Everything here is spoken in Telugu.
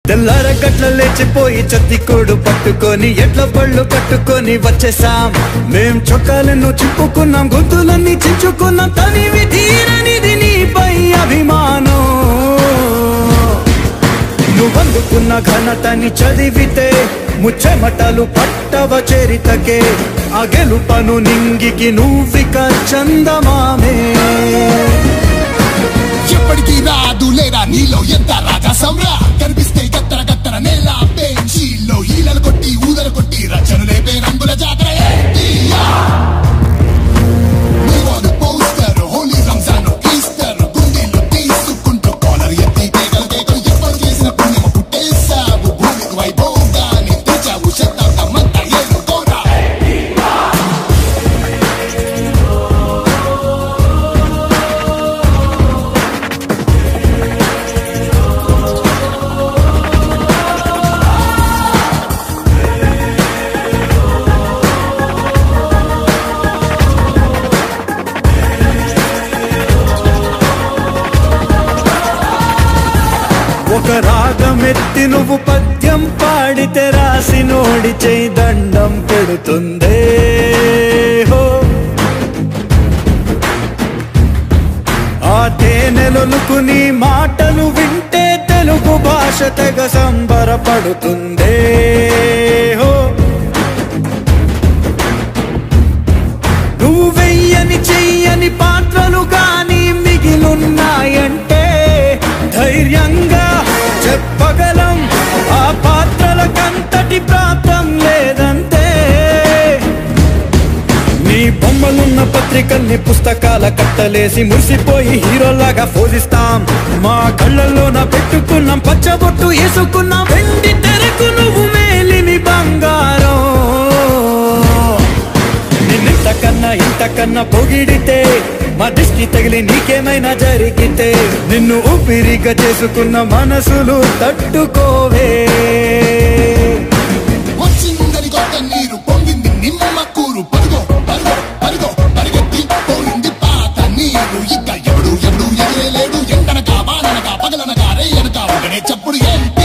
తెల్లారగట్ల లేచిపోయి చత్తికోడు పట్టుకొని ఎట్ల పళ్ళు కట్టుకొని వచ్చేసాం. మేం చొక్కాలను చింపుకున్నాం, గొంతులన్నీ చించుకున్నాం. తనివి తీరనిది నీపై అభిమానం. నువ్వందుకున్న ఘనతని చదివితే ముచ్చెమటలు పట్టవ చరితకే. ఆ గెలుపను నింగికి నువ్విక చందమామే. ఎప్పటికీ రాదు లేరా నీలో ఎంత రాజా సమ్రా. కనిపిస్తే గత్తర గత్తర నేల బెంచీలో ఈలలు కొట్టి ఊదలు కొట్టి రచనలే రంగుల జాతర. పోస్టర్ హోలీ రంజాన్ ఈస్టర్ గుండెల్లో తీసుకుంటూ కాలర్ ఎత్తి కేకలు కేకలు. ఎప్పుడు చేసిన పుణ్యము పుట్టేశావు భూమికి వైభోగాన్ని తెచ్చావు. శతాబ్దమంతా ఏలుకోరా. ఒక రాగమెత్తి నువ్వు పద్యం పాడితే రాసి నోడి చేయి దండం పెడుతుందే. ఆ తేనెలొలుకు నీ మాటలు వింటే తెలుగు భాష తెగ సంబరపడుతుందే. నువ్వు వెయ్యని చెయ్యని పాత్రలు కానీ మిగిలున్నాయంటే ధైర్యంగా చెప్పగలం. ఆ పాత్రలకంతటి ప్రాప్తం లేదంతే. నీ బొమ్మలున్న పత్రికల్ని పుస్తకాల కట్టలేసి మురిసిపోయి హీరోలాగా పోజిస్తాం. మా కళ్ళల్లోన పెట్టుకున్నాం పచ్చబొట్టు వేసుకున్నాం. వెండి తెరకు నువ్వు మేలిమి బంగారం. నిన్నింతకన్నా ఇంతకన్నా పొగిడితే మా దిష్టి తగిలి నీకేమైనా జరిగితే నిన్ను ఊపిరిగా చేసుకున్న మనసులు తట్టుకోవే. వచ్చిందని కొత్త నీరు పొంగింది నిమ్మ కూరు. పరుగో పరుగో పరుగో పరిగెత్తి పోయింది పాత నీరు. ఇక ఎవడు ఎగరేలేడు. ఎండనక వాననక పగలనక రేయనక ఒకనే చప్పుడు.